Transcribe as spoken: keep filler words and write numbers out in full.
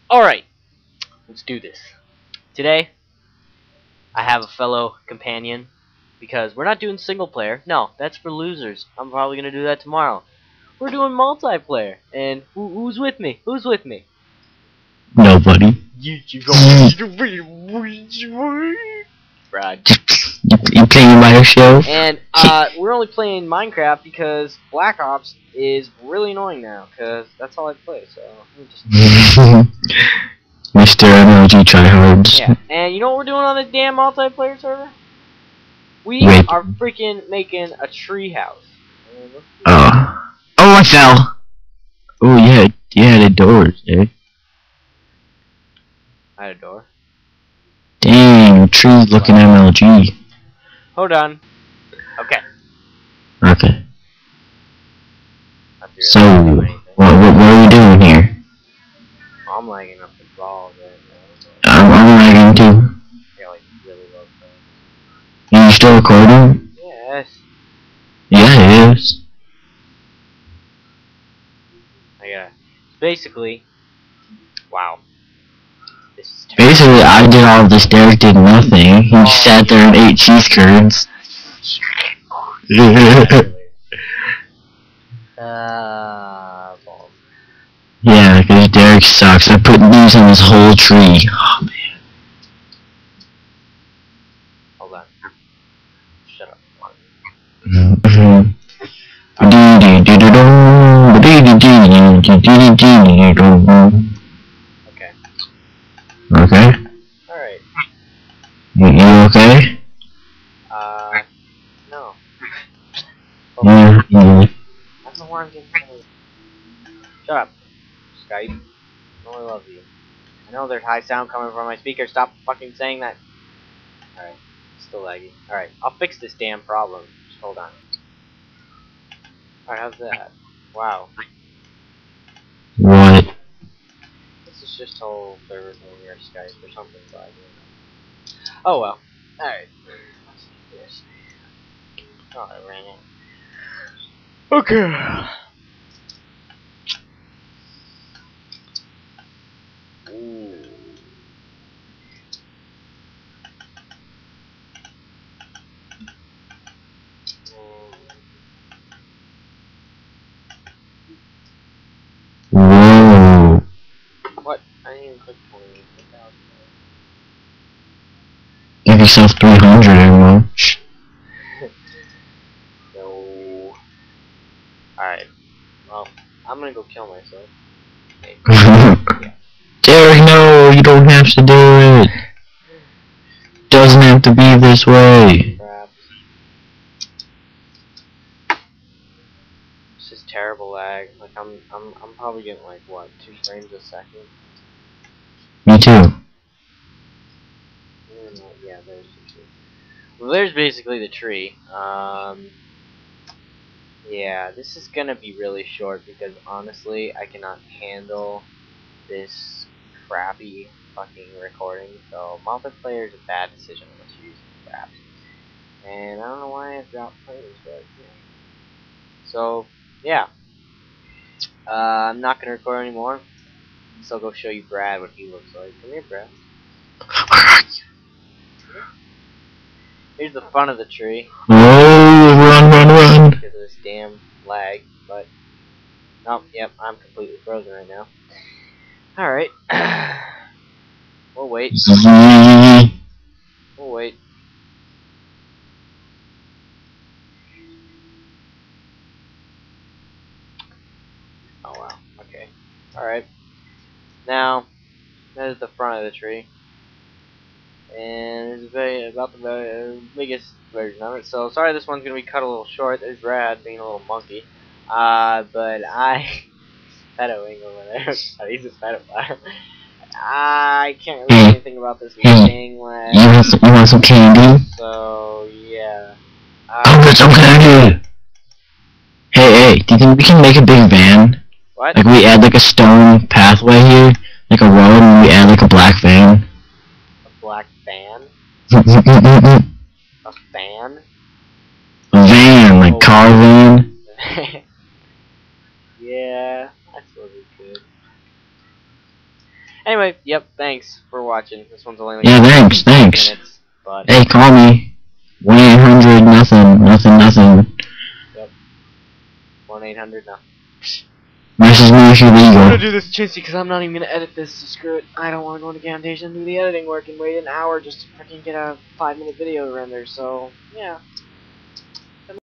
Alright, let's do this. Today, I have a fellow companion, because we're not doing single player. No, that's for losers. I'm probably going to do that tomorrow. We're doing multiplayer. And who, who's with me? Who's with me? Nobody. Brad. You playing by yourself? And uh, we're only playing Minecraft because Black Ops is really annoying now, because that's all I play, so let me just... Mister M L G tryhards. Yeah, and you know what we're doing on the damn multiplayer server? We Wait. are freaking making a tree house. Oh. Oh, I fell! Oh, yeah, yeah, the doors, dude. I had a door. Dang, tree's looking M L G. Hold on. Okay. Okay. Not So, what, what, what are we doing here? I'm lagging up the balls right I'm, I'm lagging too. Yeah, like really low frame. Are you still recording? Yes. Yeah, it is. I gotta. Basically. Wow. This is terrible. Basically, I did all of this, Derek did nothing. He Oh, sat there and ate cheese curds. uh, balls. Yeah, because Derek sucks. I put leaves on this whole tree. Oh, man. Hold on. Shut up. Okay. Okay. Alright. You, you okay? Uh, no. Oh, Yeah. Yeah. I don't know where I'm getting paid. Shut up. Skype. I only love you. I know there's high sound coming from my speaker. Stop fucking saying that. Alright. Still laggy. Alright. I'll fix this damn problem. Just hold on. Alright, how's that? Wow. What? This is just whole server thing or Skype or something, but I don't know. Oh well. Alright. Let's do this. Oh, I ran out. Okay. Ooh. Whoa. What? I didn't even click twenty. Give yourself three hundred ammo. No. Alright. Well, I'm gonna go kill myself. Hey. Yeah. Derek, no, you don't have to do it. Doesn't have to be this way. Crap. This is terrible lag. Like I'm, I'm, I'm probably getting like what, two frames a second. Me too. Yeah, there's the tree. Well, there's basically the tree. Um, yeah, this is gonna be really short because honestly, I cannot handle this crappy fucking recording. So multiplayer is a bad decision unless you use crap. And I don't know why I've dropped players, but yeah. So yeah, uh, I'm not gonna record anymore. So I'll go show you Brad what he looks like. Come here, Brad. Here's the front of the tree. Oh, run, run, run. Because of this damn lag, but oh, yep, I'm completely frozen right now. Alright. We'll wait. We'll wait. Oh wow, okay. Alright. Now, that is the front of the tree. And it's very, about the very, uh, biggest version of it. So sorry this one's gonna be cut a little short. There's Rad being a little monkey. Uh, but I pedoing over there. He's a pedophile. I can't really do anything about this thing. Like, You want some, you want some candy? so yeah. Uh, I'll get some candy. Hey, hey, do you think we can make a big van? What? Like we add like a stone pathway here, like a road, and we add like a black van. A black fan? A A fan? van, like Oh. car van. Yeah, I suppose we could. Anyway, yep, thanks for watching. This one's only like Yeah, thanks, thanks. minutes, but Hey, call me. one eight hundred nothing, nothing, nothing. yep, one eight hundred now. Message me if you're I'm gonna legal. do this chintzy because I'm not even gonna edit this, so screw it. I don't want to go into Camtasia and do the editing work and wait an hour just to freaking get a five minute video to render, so yeah.